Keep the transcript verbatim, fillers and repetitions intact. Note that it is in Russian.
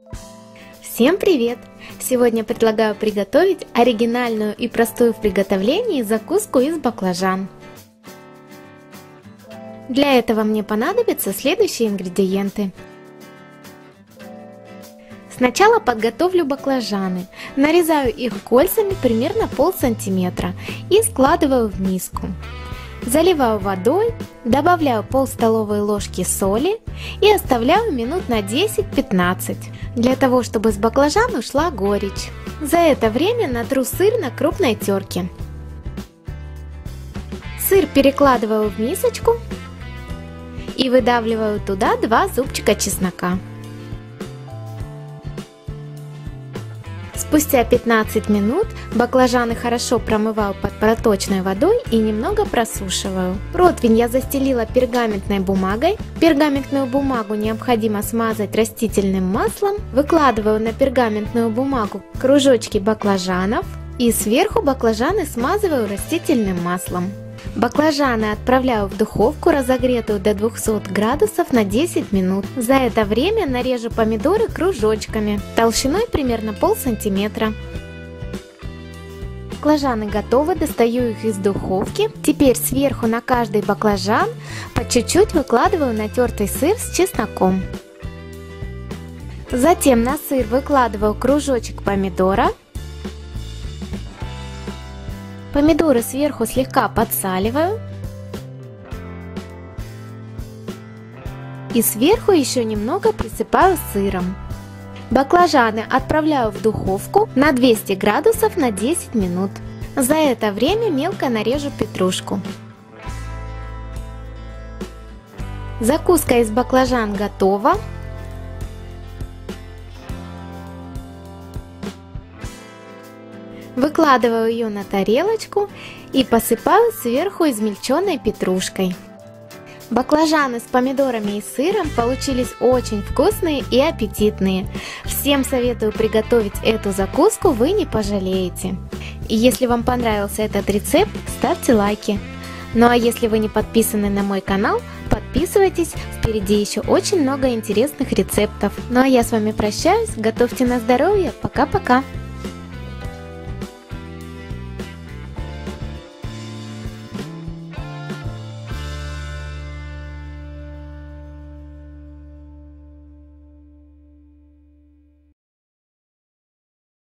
Всем привет! Сегодня предлагаю приготовить оригинальную и простую в приготовлении закуску из баклажан. Для этого мне понадобятся следующие ингредиенты. Сначала подготовлю баклажаны. Нарезаю их кольцами примерно пол сантиметра и складываю в миску. Заливаю водой, добавляю пол столовой ложки соли и оставляю минут на десять-пятнадцать, для того, чтобы с баклажан ушла горечь. За это время натру сыр на крупной терке. Сыр перекладываю в мисочку и выдавливаю туда два зубчика чеснока. Спустя пятнадцать минут баклажаны хорошо промываю под проточной водой и немного просушиваю. Противень я застелила пергаментной бумагой. Пергаментную бумагу необходимо смазать растительным маслом. Выкладываю на пергаментную бумагу кружочки баклажанов и сверху баклажаны смазываю растительным маслом. Баклажаны отправляю в духовку, разогретую до двухсот градусов, на десять минут. За это время нарежу помидоры кружочками, толщиной примерно пол сантиметра. Баклажаны готовы, достаю их из духовки. Теперь сверху на каждый баклажан по чуть-чуть выкладываю натертый сыр с чесноком. Затем на сыр выкладываю кружочек помидора. Помидоры сверху слегка подсаливаю. И сверху еще немного присыпаю сыром. Баклажаны отправляю в духовку на двести градусов на десять минут. За это время мелко нарежу петрушку. Закуска из баклажан готова. Выкладываю ее на тарелочку и посыпаю сверху измельченной петрушкой. Баклажаны с помидорами и сыром получились очень вкусные и аппетитные. Всем советую приготовить эту закуску, вы не пожалеете. И если вам понравился этот рецепт, ставьте лайки. Ну а если вы не подписаны на мой канал, подписывайтесь, впереди еще очень много интересных рецептов. Ну а я с вами прощаюсь, готовьте на здоровье, пока-пока!